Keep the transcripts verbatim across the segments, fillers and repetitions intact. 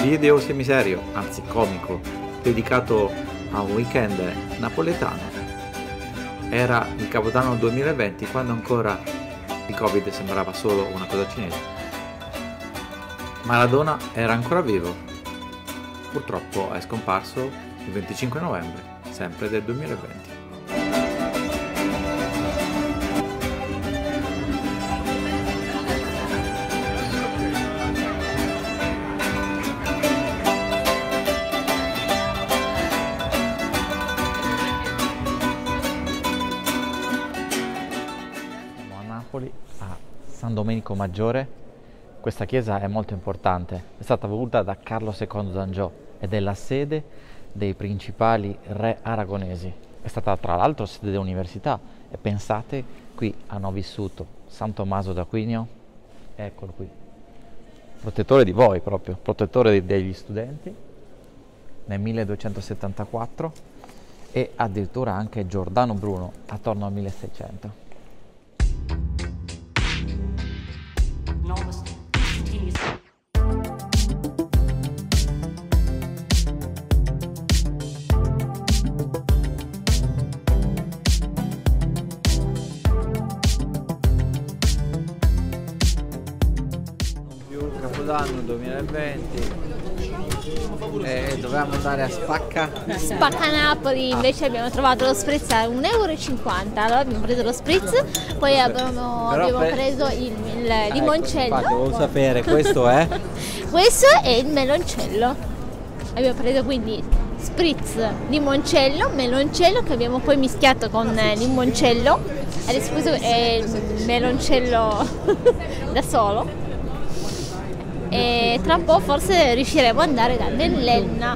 video semiserio, anzi comico, dedicato a un weekend napoletano. Era il Capodanno duemilaventi, quando ancora il Covid sembrava solo una cosa cinese. Maradona era ancora vivo. Purtroppo è scomparso il venticinque novembre, sempre del duemilaventi. A San Domenico Maggiore. Questa chiesa è molto importante, è stata voluta da Carlo secondo d'Angiò ed è la sede dei principali re aragonesi. È stata tra l'altro sede dell'università e pensate, qui hanno vissuto San Tommaso d'Aquino, eccolo qui, protettore di voi proprio, protettore degli studenti, nel milleduecentosettantaquattro, e addirittura anche Giordano Bruno attorno al milleseicento. Capodanno duemilaventi e dovevamo andare a Spacca Spacca Napoli, invece abbiamo trovato lo spritz a un euro e cinquanta. Allora abbiamo preso lo spritz, poi abbiamo, abbiamo per... preso il, il ecco, limoncello. Infatti volevo sapere, questo è? Questo è il meloncello. Abbiamo preso quindi spritz, limoncello, meloncello che abbiamo poi mischiato con limoncello. Adesso questo è il meloncello da solo. E tra un po' forse riusciremo ad andare da Nell'Enna.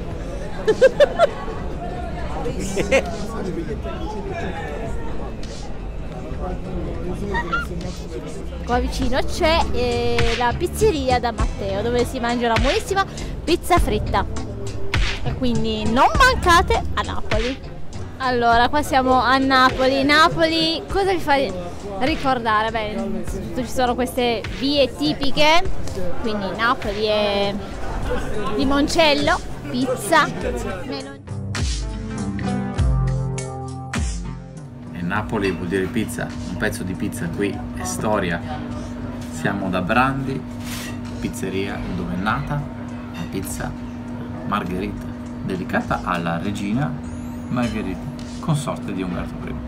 Qua vicino c'è eh, la pizzeria da Matteo, dove si mangia una buonissima pizza fritta, e quindi non mancate a Napoli. Allora, qua siamo a Napoli. Napoli, cosa vi fa ricordare? Beh, ci sono queste vie tipiche, quindi Napoli è limoncello, pizza, melon... E Napoli vuol dire pizza, un pezzo di pizza qui è storia. Siamo da Brandi, pizzeria dove è nata la pizza Margherita, dedicata alla regina Margherita, consorte di Umberto primo.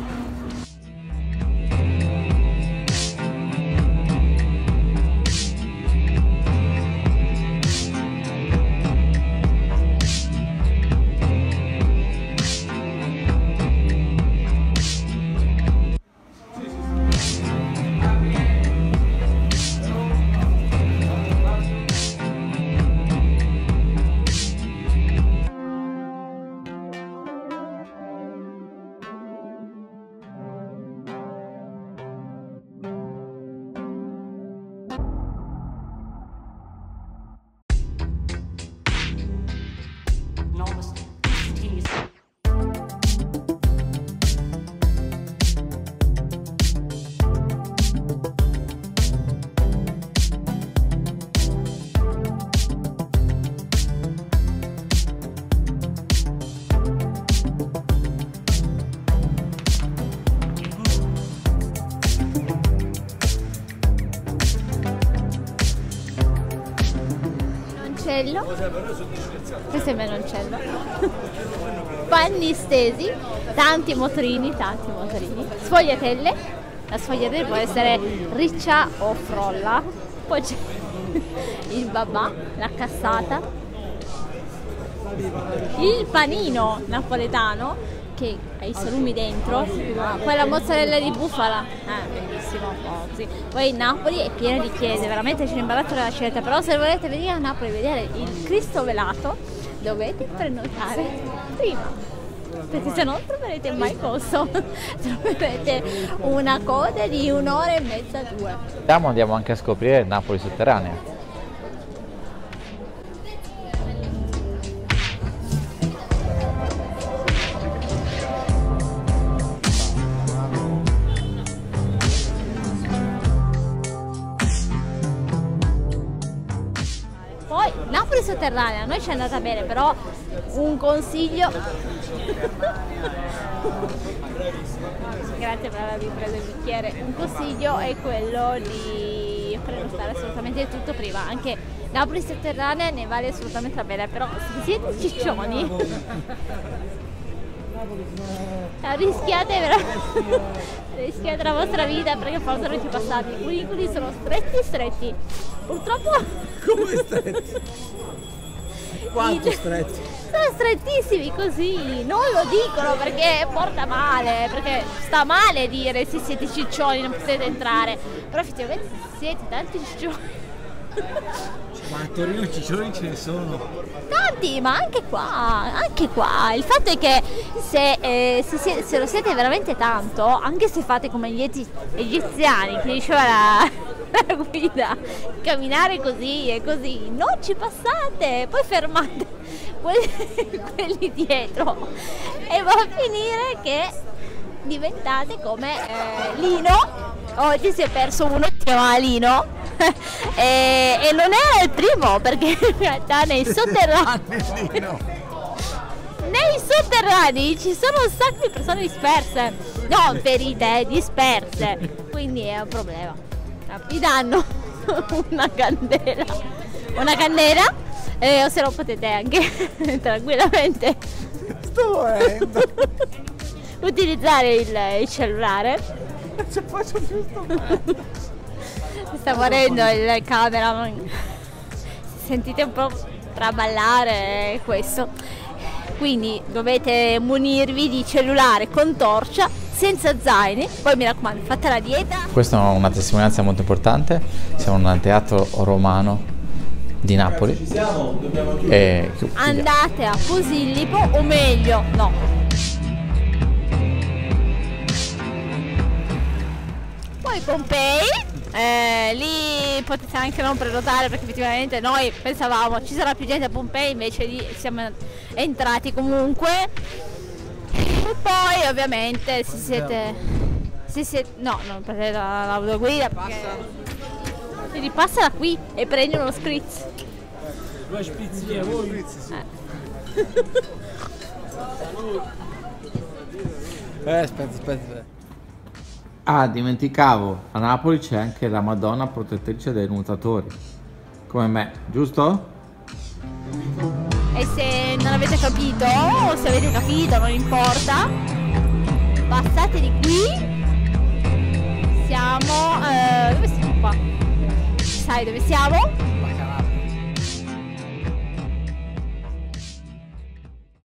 Questo è il meloncello. Panni stesi, tanti motorini, tanti motorini. Sfogliatelle, la sfogliatella può essere riccia o frolla. Poi c'è il babà, la cassata, il panino napoletano che ha i salumi dentro, poi la mozzarella di bufala, eh, bellissimo. Oh, così. Poi Napoli è piena di chiese, veramente c'è l'imbarazzo della scelta, però se volete venire a Napoli a vedere il Cristo velato dovete prenotare prima, perché se no non troverete mai posto, troverete una coda di un'ora e mezza, due. Andiamo, andiamo anche a scoprire Napoli sotterranea. sotterranea, a noi ci è andata bene, però un consiglio. Grazie per avermi preso il bicchiere. Un consiglio è quello di prenotare assolutamente tutto prima. Anche Napoli sotterranea ne vale assolutamente la pena, però se siete ciccioni rischiate veramente rischiate la vostra vita, perché forse non ci passate. I cunicoli sono stretti stretti. Purtroppo. Come stretti? Quanto stretti? Sono strettissimi così, non lo dicono perché porta male, perché sta male dire se siete ciccioni non potete entrare, però effettivamente se siete tanti ciccioni. Ma a Torino ciccioni ce ne sono Tanti, ma anche qua, anche qua. Il fatto è che se, eh, se, siete, se lo siete veramente tanto, anche se fate come gli ezi- egiziani, che diceva la, la guida, camminare così e così, non ci passate, poi fermate quelli, quelli dietro e va a finire che diventate come eh, Lino. Oggi si è perso uno che si chiama Lino e, e non era il primo, perché in realtà nei sotterranei nei sotterranei ci sono un sacco di persone disperse, non ferite, eh, disperse, quindi è un problema. Vi danno una candela una candela e o se no potete anche tranquillamente sto morendo utilizzare il, il cellulare. Ce faccio giusto Sta morendo il cameraman. Sentite un po' traballare questo. Quindi dovete munirvi di cellulare con torcia, senza zaini. Poi mi raccomando, fate la dieta. Questa è una testimonianza molto importante. Siamo in un teatro romano di Napoli. E Andate a Posillipo, o meglio, no. Poi Pompei, eh, lì potete anche non prenotare, perché effettivamente noi pensavamo ci sarà più gente a Pompei, invece lì siamo entrati comunque. E poi ovviamente se siete, se siete no, non prendete l'autoguida, perché ti ripassa da qui e prendi uno spritz. due spizzi voi. Eh, aspetta, aspetta, aspetta. Ah, dimenticavo, a Napoli c'è anche la Madonna protettrice dei nuotatori, come me, giusto? E se non avete capito, o se avete capito, non importa, passate di qui. Siamo, eh, dove siamo qua? Sai dove siamo?